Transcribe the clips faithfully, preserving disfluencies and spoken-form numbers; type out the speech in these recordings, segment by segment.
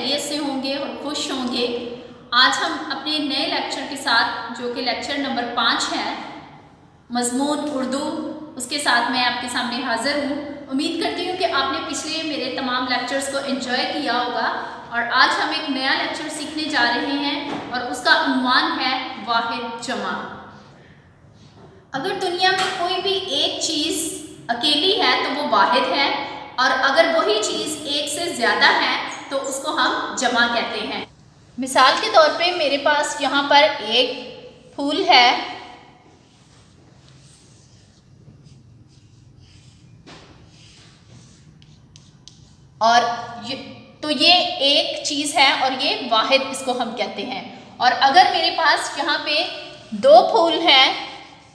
खैरियत से होंगे और खुश होंगे। आज हम अपने नए लेक्चर के साथ, जो कि लेक्चर नंबर पाँच है, मज़मून उर्दू, उसके साथ मैं आपके सामने हाज़िर हूँ। उम्मीद करती हूँ कि आपने पिछले मेरे तमाम लेक्चर्स को एंजॉय किया होगा और आज हम एक नया लेक्चर सीखने जा रहे हैं और उसका उन्वान है वाहिद जमा। अगर दुनिया में कोई भी एक चीज़ अकेली है तो वो वाहिद है, और अगर वही चीज़ एक से ज़्यादा है तो उसको हम जमा कहते हैं। मिसाल के तौर पे मेरे पास यहाँ पर एक फूल है और ये, तो ये एक चीज़ है और ये वाहिद इसको हम कहते हैं। और अगर मेरे पास यहाँ पे दो फूल हैं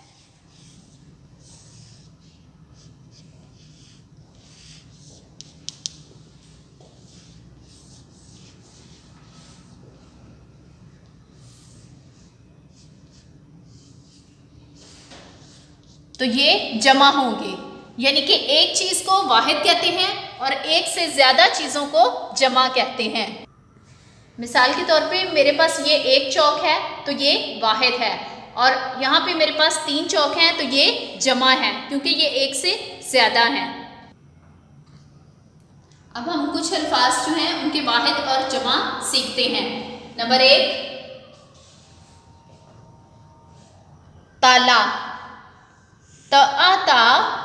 तो ये जमा होंगे, यानी कि एक चीज़ को वाहिद कहते हैं और एक से ज़्यादा चीज़ों को जमा कहते हैं। मिसाल के तौर पे मेरे पास ये एक चौक है तो ये वाहिद है, और यहाँ पे मेरे पास तीन चौक हैं तो ये जमा है, क्योंकि ये एक से ज़्यादा हैं। अब हम कुछ अल्फाज जो हैं उनके वाहिद और जमा सीखते हैं। नंबर एक, ताला, तआता,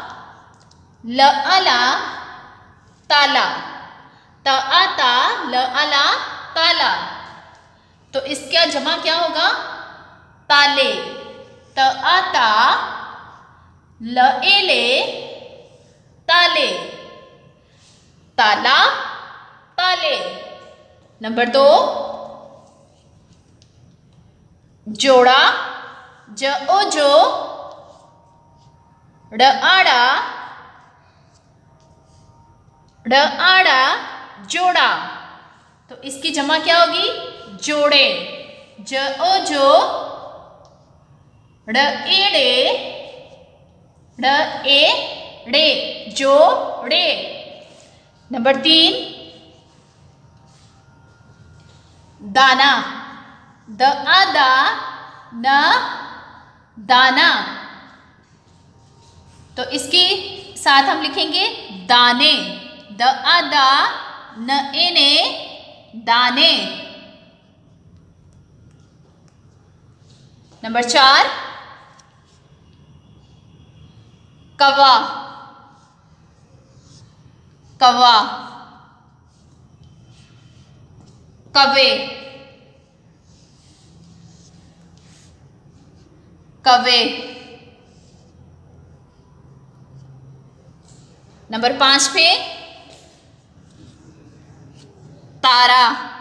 लअला, ताला, तआता, लअला, ताला। तो इसका जमा क्या होगा? ताले, तआता, लएले, ताले, ताला, ताले। नंबर दो, जोड़ा, जओ जो, ड़आड़ा, ड़आड़ा, जोड़ा। तो इसकी जमा क्या होगी? जोड़े, जओ जो, ड़एड़े, ड़एड़े, जोड़े। नंबर तीन, दाना, दआदा, न, दाना। तो इसके साथ हम लिखेंगे दाने, दआदा, नएने, दाने। नंबर चार, कवा, कवा, कवे, कवे। नंबर पांच पे तारा,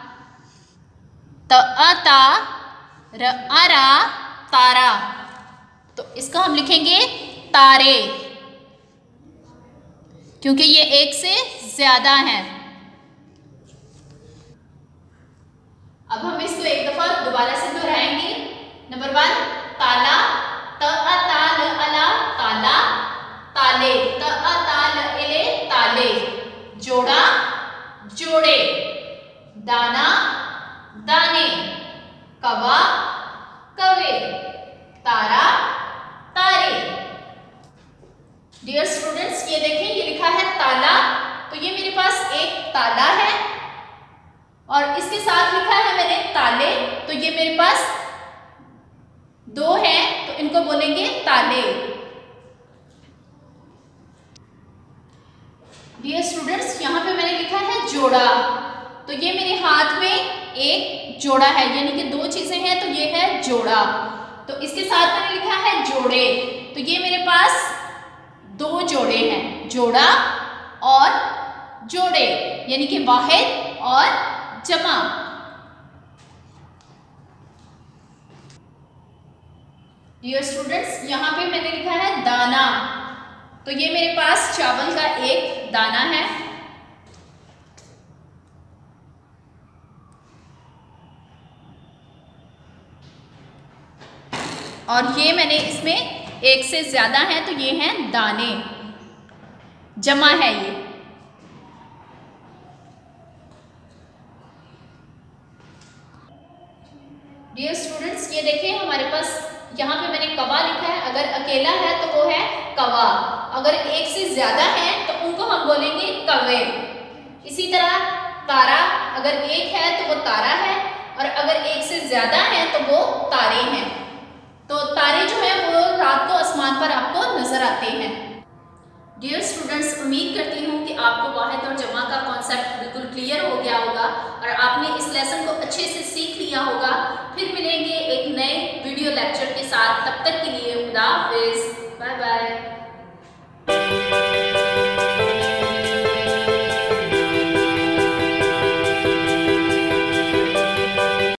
तआता, रआरा, तारा। तो इसका हम लिखेंगे तारे, क्योंकि ये एक से ज्यादा है। अब हम इसको एक दफा दोबारा से दोहराएंगे। नंबर वन, ताला, तआता, लअला, ताला, ताले, तआता, लएले, ताले, जोड़ा, जोड़े, दाना, दाने, कवा, कवे, तारा, तारे। डियर स्टूडेंट्स, ये देखें, ये लिखा है ताला, तो ये मेरे पास एक ताला है, और इसके साथ लिखा है मैंने ताले, तो ये मेरे पास दो हैं, तो इनको बोलेंगे ताले। डियर स्टूडेंट्स, यहाँ पे मैंने लिखा है जोड़ा, तो ये मेरे हाथ में एक जोड़ा है, यानी कि दो चीजें हैं तो ये है जोड़ा। तो इसके साथ मैंने लिखा है जोड़े, तो ये मेरे पास दो जोड़े हैं, जोड़ा और जोड़े, यानी कि वाहिद और जमा। डियर स्टूडेंट्स, यहाँ पे मैंने लिखा है दाना, तो ये मेरे पास चावल का एक दाना है, और ये मैंने इसमें एक से ज़्यादा है तो ये हैं दाने, जमा है ये। स्टूडेंट्स ये देखें हमारे पास यहाँ पे मैंने कवा लिखा है, अगर अकेला है तो वो है कवा, अगर एक से ज्यादा है तो उनको हम बोलेंगे कवे। इसी तरह तारा अगर एक है तो वो तारा है, और अगर एक से ज्यादा है तो वो तारे हैं। तो तारे जो है वो रात को आसमान पर आपको नजर आते हैं। डियर स्टूडेंट्स, उम्मीद करती हूँ कि आपको वाहिद और जमा का कॉन्सेप्ट बिल्कुल क्लियर हो गया होगा और आपने इस लेसन को अच्छे से सीख लिया होगा। फिर मिलेंगे एक नए वीडियो लेक्चर के साथ, तब तक के लिए खुदा हाफिज़, बाय बाय।